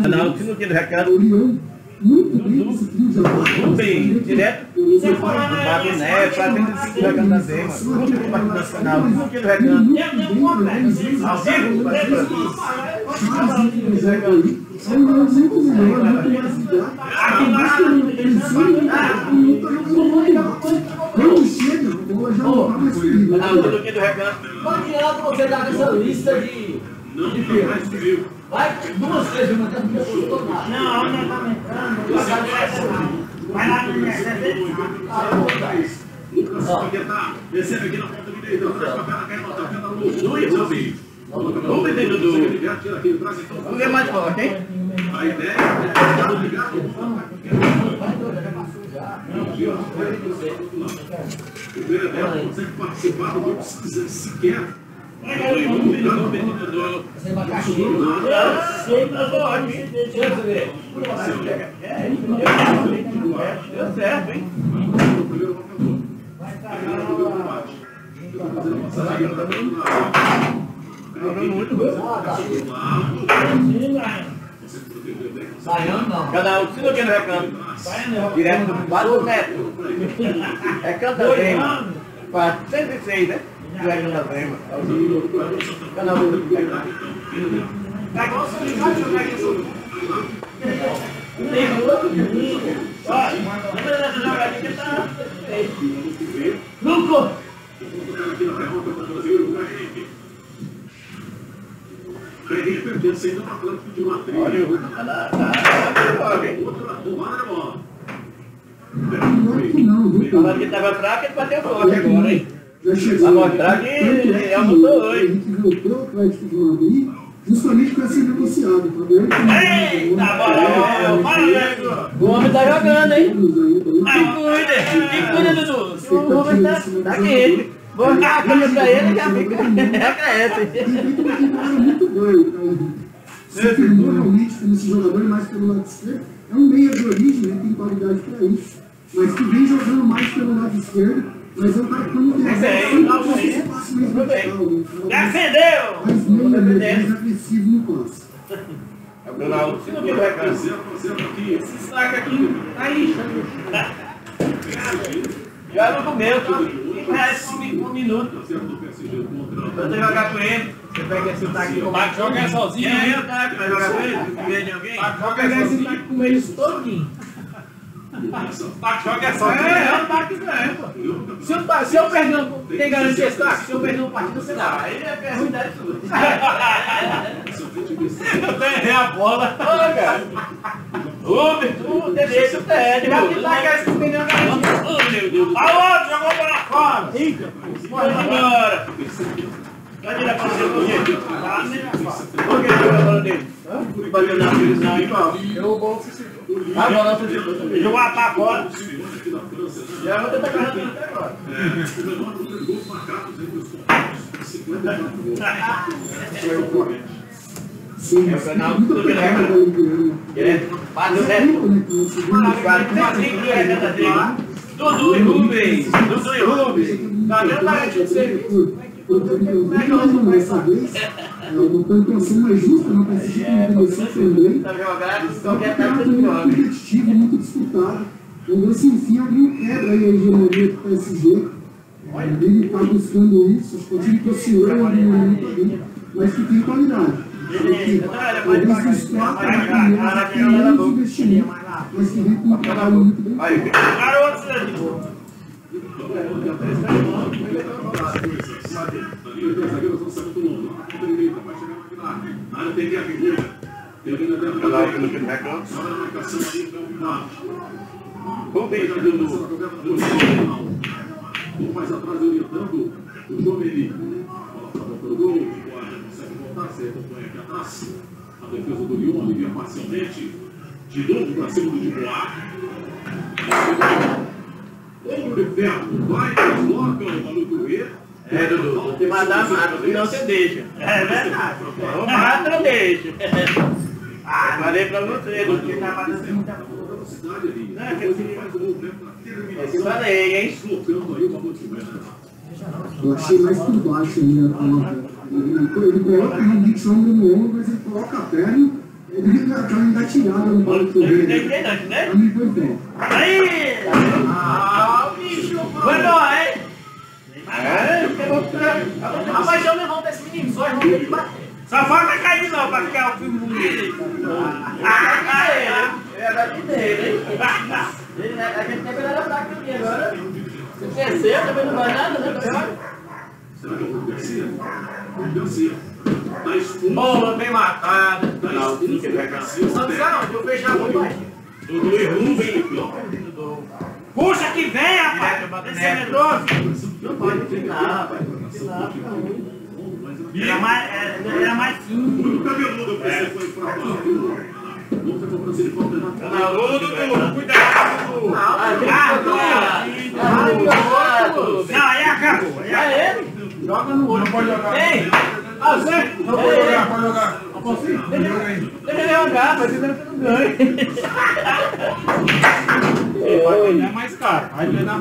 Canal Sinuquinha do Recanto. Muito bem, esse trio de apoio. Bem, direto do Mabiné, fazendo esse trio Recanto da Zema. Muito bem para o nosso canal Sinuquinha do Recanto. Ao vivo, para é um jogo muito melhor, muito mais ligado. Quando chega, eu já não está mais feliz. Sinuquinha do Recanto. Não adianta você dar essa lista de filmes. Vai 2 vezes, mas não gostou nada. Não, não está entrando. Vai lá no Recebe aqui na ponta direita, traz pra cá, cai na tocada no YouTube. Vamos ver, Dudu. Vamos ver mais forte, hein? A ideia é ligar o vereador consegue participar do grupo sequer. Sem abacaxi. Deixa eu ver. Deu certo, hein? Saiando não. Canal Sinuquinha do Recanto. Direto do Vale do Neto. Recanto da Zema. 406, né? Recanto da Zema. Canal do Recanto. Tá igual o seu Ricardo jogar aqui. Tem outro menino. Olha, lembra dessa jogadinha que tá. Lucro! Henrique perdendo, saindo para Atlético de Madrid. Olha o Hulk. Falando que estava fraco, ele bateu forte agora, hein? Pra mostrar que ele almoçou hoje. Henrique voltou ao Atlético de Madrid, justamente para ser negociado. Eita, bora, o homem tá jogando, hein? Que cuida, Dudu. O homem tá quente. Vou dar a câmera pra ele e já fica. Cresce. Muito bem, se firmou realmente como esse jogador mais pelo lado esquerdo. É um meia de origem, né? Tem qualidade para isso. Mas que vem jogando mais pelo lado esquerdo. Mas é um cara que não tem esse passe mais vertical. Acendeu! Mais meio, mais agressivo no passe. É o Brunaldo. Se não me reclama. Esse saco aqui, aí. Já não comeu, tudo. Parece 1 minuto. Quando eu jogar com ele, você pega esse taco com Vai jogar sozinho. Quem é o taco? Vai jogar com ele? Com de alguém? Vai pegar esse taco com eles todinho. Joga só. É o taco que ganha, pô. Se eu perder, tem garantia esse taco? Se eu perder uma partida, você dá. Aí é ruindade tudo. Eu ganhei a bola. Olha, cara. Tu deixa o pé. Já que tá esse pneu garantia. Oh, meu Deus. Aonde? Jogou para fora. Eita. Bora embora. Cadê a bola dele? Por que jogou a bola dele? Bateu na prisão, igual. Eu vou assistir. A bola jogou a pá fora. E a outra tá carregando até agora. Sim, É o canal muito do pegada da Olimpíada. Direto. Bateu certo. Dudu e Rubens. Dudu e Rubens. Cadê o parente de serviço? Dessa vez, uma pontuação mais justa, não precisa de começou também. Tá jogado, É qualquer um campeonato tempo de muito joga. competitivo, muito disputado. Vamos ver se enfim alguém quebra aí a hegemonia do PSG. Ele está buscando isso, acho que o time que oscilou em algum momento ali, mas que tem qualidade. Talvez dos 4 primeiros tem menos investimento, mas que vem com um trabalho muito bem feito. Garoto, Cidadinho. Rubens e Dudu. Mais atrás orientando o Jomeli. Bola para o gol, de guarda, consegue voltar, você acompanha aqui atrás. A defesa do Lyon alivia parcialmente. De novo para cima do Dubois. Ombro de ferro, vai, desloca o maluco ver. É, Dudu, tem que mandar mata, senão você deixa. É verdade. Ou mata ou deixa. Falei pra você, Dudu. Porque tá batendo muita velocidade ali. Não, que eu faz o movimento na terminação. Eu te falei, hein? Deslocando aí o maluco. Eu achei mais por baixo ainda a coloca. Ele coloca realmente o ombro no ombro, mas ele coloca a perna e Ele deu aquela engatilhada no Paulo Correia. Né? Pra mim foi bom. Aí! Ah, bicho, Foi bom, hein? Rapaz, eu levanto esse menino, só irmão dele bater. Só falta cair de novo pra ficar o filme bonito. É daqui dele, hein? A gente tem que olhar pra aqui agora. Você cresceu, também não vai nada, né? Será que é o Garcia? O Garcia. Tá expulso. Bola bem matada. Tá expulso. Garcia. Não sabe não, eu vejo a mão baixinho. Dodô errou, velho. Puxa que vem, rapaz. Esse é medroso. Não pode ficar, rapaz. Era mais fino. Muito cabeludo, eu pensei que foi fraco. Outra cobrança de falta na Ô, Dudu, cuidado, Dudu. Não, aí acabou. É ele? Joga no olho. Não pode jogar. Ei! Ah, Zé? Não pode jogar, pode jogar. Deixa ele jogar, mas ele não ganha. É mais caro. Aí ele